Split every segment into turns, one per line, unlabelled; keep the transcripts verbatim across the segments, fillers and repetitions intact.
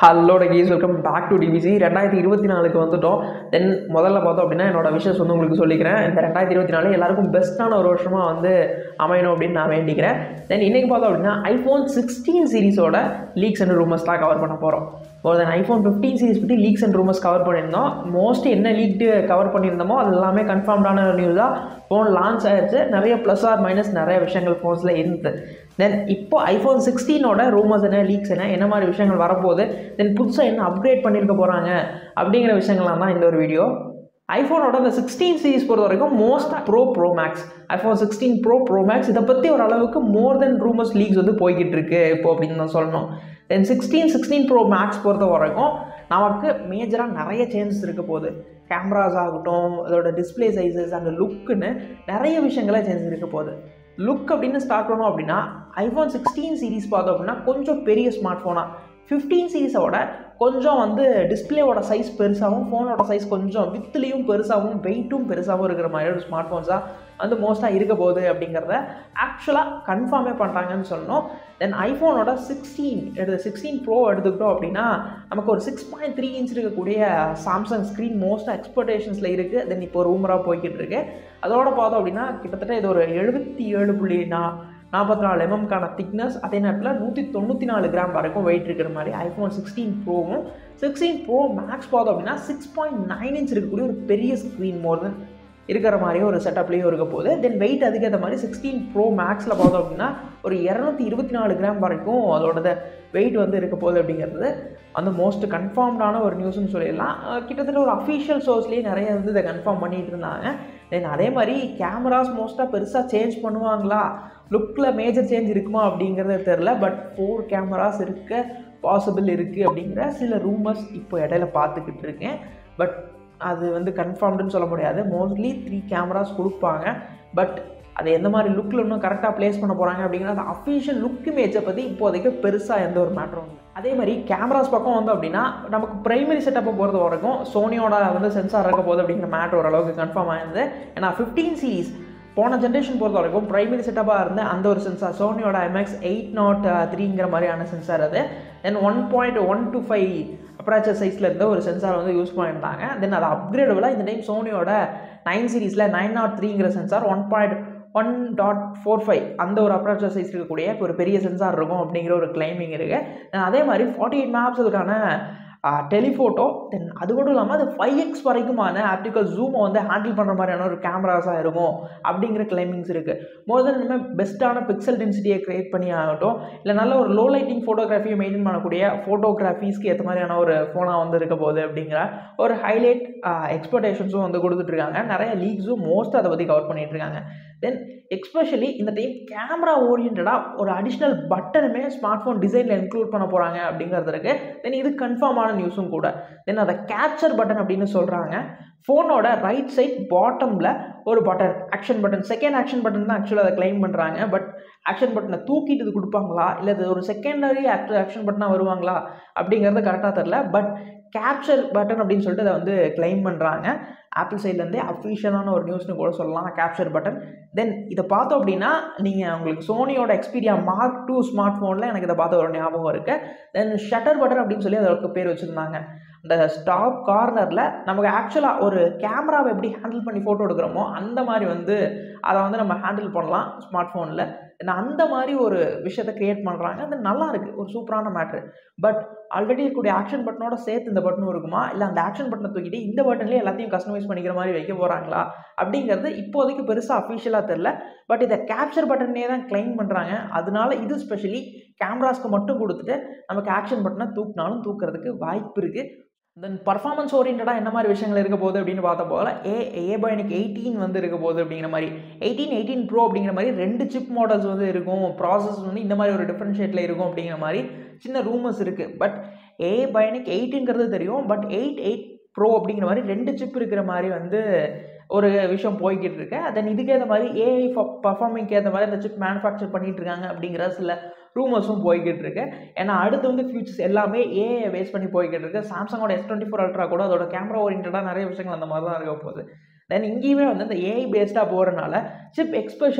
Hello techies, welcome back to TVC. ரெண்டாயிரத்தி இருபத்தி நாலுக்கு வந்துட்டோம். தென் முதல்ல பார்த்தோம் அப்படின்னா என்னோட விஷஸ் வந்து உங்களுக்கு சொல்லிக்கிறேன். இந்த ரெண்டாயிரத்தி இருபத்தி நாலு எல்லாருக்கும் பெஸ்ட்டான ஒரு வருஷமாக வந்து அமையணும் அப்படின்னு நான் வேண்டிக்கிறேன். தென் இன்றைக்கி பார்த்தோம் அப்படின்னா ஐஃபோன் சிக்ஸ்டீன் சீரிஸோட லீக்ஸ் அண்ட் ரூமர்ஸ் தான் கவர் பண்ண போகிறோம். ஒரு தென் ஐஃபோன் ஃபிஃப்டீன் சீரிஸ் பற்றி லீக்ஸ் அண்ட் ரூமர்ஸ் கவர் பண்ணியிருந்தோம். மோஸ்ட்லி என்ன லீக்டு கவர் பண்ணியிருந்தோமோ அது எல்லாமே கன்ஃபார்ம்டான நியூஸாக ஃபோன் லான்ச் ஆகிடுச்சு. நிறைய ப்ளஸ் ஆர் மைனஸ் நிறைய விஷயங்கள் ஃபோன்ஸில் இருந்தது. தென் இப்போ ஐஃபோன் சிக்ஸ்டீனோட ரூமர்ஸ் என்ன, லீக்ஸ் என்ன, என்ன மாதிரி விஷயங்கள் வரப்போகுது, தென் புதுசாக என்ன அப்கிரேட் பண்ணியிருக்க போகிறாங்க அப்படிங்கிற விஷயங்கள்லாம் தான் இந்த ஒரு வீடியோ. ஐஃபோனோட இந்த சிக்ஸ்டீன் சீரிஸ் பொறுத்த வரைக்கும் மோஸ்ட்டாக pro pro max iPhone sixteen pro pro max இதை பற்றி ஒரு அளவுக்கு மோர் தென் ரூமர்ஸ் லீக்ஸ் வந்து போய்கிட்டு இருக்கு இப்போ அப்படின்னு தான் சொல்லணும். Then sixteen sixteen pro max பொறுத்த வரைக்கும் நமக்கு மேஜராக நிறைய சேஞ்சஸ் இருக்க போகுது. கேமராஸ் ஆகட்டும், அதோட டிஸ்பிளே சைஸஸ் அண்ட் லுக்குன்னு நிறைய விஷயங்களே சேஞ்சஸ் இருக்க போகுது. லுக் அப்படின்னு ஸ்டார்ட் பண்ணோம் அப்படின்னா ஐஃபோன் சிக்ஸ்டீன் சீரிஸ் பார்த்தோம் அப்படின்னா கொஞ்சம் பெரிய ஸ்மார்ட் ஃபோனாக, ஃபிஃப்டீன் சீரிஸோட கொஞ்சம் வந்து டிஸ்பிளேவோட சைஸ் பெருசாகவும் ஃபோனோட சைஸ் கொஞ்சம் வித்துலேயும் பெருசாகவும் வெயிட்டும் பெருசாகவும் இருக்கிற மாதிரி ஒரு ஸ்மார்ட் ஃபோன்ஸாக வந்து மோஸ்ட்டாக இருக்க போகுது அப்படிங்கிறத ஆக்சுவலாக கன்ஃபார்மே பண்ணுறாங்கன்னு சொல்லணும். தென் ஐஃபோனோட சிக்ஸ்டீன் எடுத்து சிக்ஸ்டீன் ப்ரோ எடுத்துக்கிட்டோம் அப்படின்னா நமக்கு ஒரு சிக்ஸ் பாயிண்ட் த்ரீ இன்ச் இருக்கக்கூடிய சாம்சங் ஸ்க்ரீன் மோஸ்ட்டாக எக்ஸ்பெக்டேஷன்ஸில் இருக்குது. தென் இப்போ ரூமராக போய்கிட்டு இருக்கு. அதோட பார்த்தோம் அப்படின்னா கிட்டத்தட்ட இது ஒரு எழுபத்தி ஏழு புள்ளி நா நாற்பத்தி நாலு எம்எம்கான திக்னஸ், அதே நேரத்தில் நூற்றி தொண்ணூற்றி நாலு கிராம் வரைக்கும் வெயிட் இருக்கிற மாதிரி ஐஃபோன் சிக்ஸ்டீன் ப்ரோவும் சிக்ஸ்டீன் ப்ரோ மேக்ஸ் பார்த்தோம் அப்படின்னா சிக்ஸ் பாயிண்ட் நைன் இன்ச் இருக்கக்கூடிய ஒரு பெரிய ஸ்க்ரீன் மோர் தென் இருக்கிற மாதிரி ஒரு செட்டப்லேயும் இருக்க போகுது. தென் வெயிட் அதுக்கேற்ற மாதிரி சிக்ஸ்டீன் ப்ரோ மேக்ஸில் பார்த்தோம் அப்படின்னா ஒரு இரநூத்தி இருபத்தி நாலு கிராம் வரைக்கும் அதோட வெயிட் வந்து இருக்க போகுது அப்படிங்கிறது அந்த மோஸ்ட் கன்ஃபார்ம்டான ஒரு நியூஸ்னு சொல்லிடலாம். கிட்டத்தட்ட ஒரு அஃபீஷியல் சோர்ஸ்லேயே நிறைய வந்து இதை கன்ஃபார்ம் பண்ணிகிட்டு இருந்தாங்க. தென் அதே மாதிரி கேமராஸ் மோஸ்ட்டாக பெருசாக சேஞ்ச் பண்ணுவாங்களா, லுக்கில் மேஜர் சேஞ்ச் இருக்குமா அப்படிங்கிறது தெரில. பட் ஃபோர் கேமராஸ் இருக்க பாசிபிள் இருக்குது அப்படிங்கிற சில ரூமர்ஸ் இப்போ இடையில பார்த்துக்கிட்டு இருக்கேன். பட் அது வந்து கன்ஃபார்ம்டுன்னு சொல்ல முடியாது. மோஸ்ட்லி த்ரீ கேமராஸ் கொடுப்பாங்க. பட் அது எந்த மாதிரி லுக்கில் இன்னும் கரெக்டாக ப்ளேஸ் பண்ண போகிறாங்க அப்படிங்கிற அந்த அஃபீஷியல் லுக் இமேஜை பற்றி இப்போதைக்கு பெருசாக எந்த ஒரு மேட்டரும் இல்லை. அதே மாதிரி கேமராஸ் பக்கம் வந்து அப்படின்னா நமக்கு ப்ரைமரி செட்டப்பை பொறுத்த வரைக்கும் சோனியோட வந்து சென்சார் இருக்க போகுது அப்படிங்கிற மேட்டர் ஓரளவுக்கு கன்ஃபார்ம் ஆயிருந்தது. ஏன்னா ஃபிஃப்டீன் சீரிஸ் போன ஜென்ரேஷன் பொறுத்த வரைக்கும் ப்ரைமரி செட்டப்பாக இருந்த அந்த ஒரு சென்சார் சோனியோட எம்எக்ஸ் எயிட் நாட் த்ரீங்கிற மாதிரியான சென்சார் அது. Then one point one two five aperture சைஸில் இருந்த ஒரு சென்சார் வந்து யூஸ் பண்ணியிருந்தாங்க. தென் அது அப்கிரேடபுளாக இந்த டைம் சோனியோட நைன் சீரிஸில் நைன் நாட் த்ரீங்கிற sensor one point one dot four five அந்த ஒரு அப்ராச்சர் சைஸ் இருக்கக்கூடிய ஒரு பெரிய சென்சார் இருக்கும் அப்படிங்கிற ஒரு கிளைமிங் இருக்குது. அதே மாதிரி ஃபார்ட்டி எயிட் மேப்ஸுக்கான டெலிஃபோட்டோ, தென் அது மட்டும் இல்லாமல் அது ஃபைவ் எக்ஸ் வரைக்குமான ஆப்டிக்கல் ஜூமை வந்து ஹேண்டில் பண்ணுற மாதிரியான ஒரு கேமராஸாக இருக்கும் அப்படிங்கிற கிளைமிங்ஸ் இருக்குது. மோர் தென் இனிமேல் பெஸ்ட்டான பிக்சல் டென்சிட்டியை க்ரியேட் பண்ணி ஆகட்டும், இல்லை நல்ல ஒரு லோ லைட்டிங் ஃபோட்டோகிராஃபியை மெயின்டைன் பண்ணக்கூடிய ஃபோட்டோகிராஃபிஸ்க்கு ஏற்ற மாதிரியான ஒரு ஃபோனாக வந்து இருக்க போகுது அப்படிங்கிற ஒரு ஹைலைட் எக்ஸ்பெக்டேஷன்ஸும் வந்து கொடுத்துட்ருக்காங்க. நிறைய லீக்ஸும் மோஸ்ட் அதை பற்றி கவர் பண்ணிகிட்டு இருக்காங்க. தென் எக்ஸ்பெஷலி இந்த டைம் கேமரா ஓரியன்டாக ஒரு அடிஷ்னல் பட்டனுமே ஸ்மார்ட் ஃபோன் டிசைனில் இன்க்ளூட் பண்ண போகிறாங்க அப்படிங்கிறது இருக்குது. தென் இது கன்ஃபார்மான நியூஸும் கூட. தென் அதை கேப்சர் பட்டன் அப்படின்னு சொல்கிறாங்க. ஃபோனோட ரைட் சைட் பாட்டமில் ஒரு button, action button, second action button தான் ஆக்சுவலாக அதை கிளைம் பண்ணுறாங்க. பட் ஆக்ஷன் பட்டனை தூக்கிட்டு இது கொடுப்பாங்களா, இல்லை அது ஒரு செகண்டரி ஆக்ஷன் பட்டனாக வருவாங்களா அப்படிங்கிறது கரெக்டாக தெரில. பட் கேப்சர் பட்டன் அப்படின்னு சொல்லிட்டு அதை வந்து கிளைம் பண்ணுறாங்க. ஆப்பிள் சைட்லேருந்தே அஃபிஷியலான ஒரு நியூஸ்னு கூட சொல்லலாம் கேப்சர் பட்டன். தென் இதை பார்த்தோம் அப்படின்னா நீங்கள் உங்களுக்கு சோனியோட எக்ஸ்பீரியா மார்க் டூ ஸ்மார்ட் ஃபோனில் எனக்கு இதை பார்த்த ஒரு ஞாபகம் இருக்குது. தென் ஷட்டர் பட்டன் அப்படின்னு சொல்லி அதோட பேர் வச்சுருந்தாங்க. இந்த ஸ்டாப் கார்னரில் நமக்கு ஆக்சுவலாக ஒரு கேமராவை எப்படி ஹேண்டில் பண்ணி ஃபோட்டோ எடுக்கிறோமோ அந்த மாதிரி வந்து அதை வந்து நம்ம ஹேண்டில் பண்ணலாம் ஸ்மார்ட் ஃபோனில். அந்த மாதிரி ஒரு விஷயத்தை க்ரியேட் பண்ணுறாங்க. அது நல்லா இருக்குது, ஒரு சூப்பரான மேட்ரு. பட் ஆல்ரெடி இருக்கக்கூடிய ஆக்ஷன் பட்டனோட சேர்த்து இந்த பட்டனும் இருக்குமா, இல்லை அந்த ஆக்ஷன் பட்டனை தூக்கிட்டு இந்த பட்டன்லேயே எல்லாத்தையும் கஸ்டமைஸ் பண்ணிக்கிற மாதிரி வைக்க போகிறாங்களா அப்படிங்கிறது இப்போதைக்கு பெருசாக அஃபிஷியலாக தெரில. பட் இதை கேப்சர் பட்டனே தான் கிளைம் பண்ணுறாங்க. அதனால இது ஸ்பெஷலி கேமராஸ்க்கு மட்டும் கொடுத்துட்டு நமக்கு ஆக்ஷன் பட்டனை தூக்கினாலும் தூக்கிறதுக்கு வாய்ப்பு இருக்குது. தென் பர்ஃபார்மன்ஸ் ஓரியன்டாக என்ன மாதிரி விஷயங்கள் இருக்க போகுது அப்படின்னு பார்த்த போல ஏ ஏபைனிக் எயிட்டீன் வந்து இருக்க போகுது அப்படிங்கிற மாதிரி, எயிட்டீன் எயிட்டீன் ப்ரோ அப்படிங்கிற மாதிரி ரெண்டு சிப் மாடல்ஸ் வந்து இருக்கும். ப்ராசஸ் வந்து இந்த மாதிரி ஒரு டிஃப்ரென்ஷியேட்டில் இருக்கும் அப்படிங்கிற மாதிரி சின்ன ரூமர்ஸ் இருக்குது. பட் ஏபைனிக் எயிட்டுங்கிறது தெரியும். பட் எயிட் எயிட் ப்ரோ அப்படிங்கிற மாதிரி ரெண்டு சிப் இருக்கிற மாதிரி வந்து ஒரு விஷயம் போய்கிட்டு இருக்கு. தென் இதுக்கேற்ற மாதிரி ஏஐ பர்ஃபார்மிங்க்கு ஏற்ற மாதிரி அந்த சிப் மேனுஃபேக்சர் பண்ணிகிட்டு இருக்காங்க அப்படிங்கிற சில ரூமர்ஸும் போய்கிட்டு இருக்கு. ஏன்னா அடுத்து வந்து ஃபியூச்சர்ஸ் எல்லாமே ஏஐ பேஸ் பண்ணி போய்கிட்டு இருக்கு. சாம்சங்கோட எஸ் டுவெண்ட்டி ஃபோர் அல்ட்ரா கூட அதோட கேமரா ஓரியன்டாக நிறைய விஷயங்கள் அந்த மாதிரி தான் இருக்க போகுது. தென் இங்கேயுமே வந்து இந்த ஏஐ பேஸ்டாக போகிறனால சிப் எக்ஸ்பெஷலி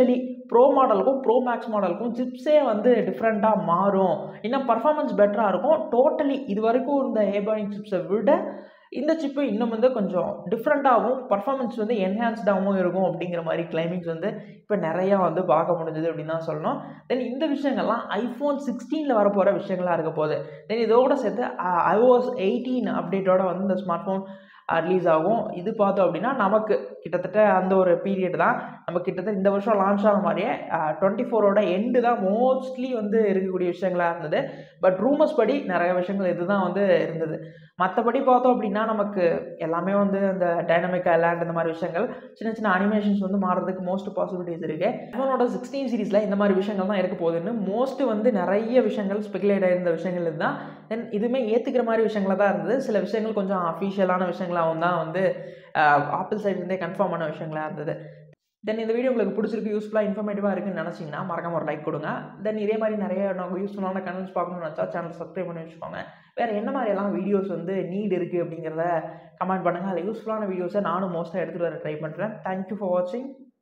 ப்ரோ மாடலுக்கும் ப்ரோ மேக்ஸ் மாடலுக்கும் சிப்ஸே வந்து டிஃப்ரெண்ட்டாக மாறும், இன்னும் பர்ஃபார்மன்ஸ் பெட்டராக இருக்கும். டோட்டலி இது வரைக்கும் இந்த ஏர்பானிக் சிப்ஸை விட இந்த சிப்பு இன்னும் வந்து கொஞ்சம் டிஃப்ரெண்ட்டாகவும் பர்ஃபார்மன்ஸ் வந்து என்ஹான்ஸ்டாகவும் இருக்கும் அப்படிங்கிற மாதிரி கிளைமிங்ஸ் வந்து இப்போ நிறையா வந்து பார்க்க முடிஞ்சது அப்படின்னு தான் சொல்லணும். தென் இந்த விஷயங்கள்லாம் ஐஃபோன் சிக்ஸ்டீனில் வரப்போகிற விஷயங்களாக இருக்க போகுது. தென் இதோட சேர்த்து ஐஓஎஸ் எயிட்டீன் அப்டேட்டோட வந்து இந்த ஸ்மார்ட் ஃபோன் ரிலீஸ் ஆகும். இது பார்த்தோம் அப்படின்னா நமக்கு கிட்டத்தட்ட அந்த ஒரு பீரியட் தான் நம்ம கிட்டத்தட்ட இந்த வருஷம் லான்ச் ஆன மாதிரியே டுவெண்ட்டி ஃபோரோட எண்டு தான் மோஸ்ட்லி வந்து இருக்கக்கூடிய விஷயங்களாக இருந்தது. பட் ரூமர்ஸ் படி நிறைய விஷயங்கள் இதுதான் வந்து இருந்தது. மற்றபடி பார்த்தோம் அப்படின்னா நமக்கு எல்லாமே வந்து இந்த டைனமிக் ஐலாண்ட் இந்த மாதிரி விஷயங்கள் சின்ன சின்ன அனிமேஷன்ஸ் வந்து மாறுறதுக்கு மோஸ்ட் பாசிபிலிட்டிஸ் இருக்குது. ஐஃபோனோட சிக்ஸ்டீன் சீரீஸில் இந்த மாதிரி விஷயங்கள் தான் இருக்க போகுதுன்னு மோஸ்ட் வந்து நிறைய விஷயங்கள் ஸ்பெகுலேட் ஆகிருந்த விஷயங்கள் இதுதான். தென் இதுவுமே ஏற்றுக்கிற மாதிரி விஷயங்களாக தான் இருந்தது. சில விஷயங்கள் கொஞ்சம் அஃபிஷியலான விஷயங்களாகவும் தான் வந்து ஆப்பிள் சைட்லேருந்தே கன்ஃபார்ம் பண்ண விஷயங்களாக இருந்தது. தென் இந்த வீடியோ உங்களுக்கு பிடிச்சிருக்கு, யூஸ்ஃபுல்லாக இன்ஃபர்மேட்டிவாக இருக்குன்னு நினச்சிங்கன்னா மறக்காம ஒரு லைக் கொடுங்க. தென் இதே மாதிரி நிறைய நாங்கள் யூஸ்ஃபுல்லான கண்டென்ட்ஸ் பார்க்கணும்னு நினச்சா சேனல் சப்ஸ்கிரைப் பண்ணி வச்சுக்கோங்க. வேறு என்ன மாதிரியெல்லாம் வீடியோஸ் வந்து நீட் இருக்குது அப்படிங்கிறத கமெண்ட் பண்ணுங்கள். அதில் யூஸ்ஃபுல்லான வீடியோஸை நானும் மோஸ்ட்டாக எடுத்துகிட்டு வர ட்ரை பண்ணுறேன். தேங்க்யூ ஃபார் வாட்சிங்.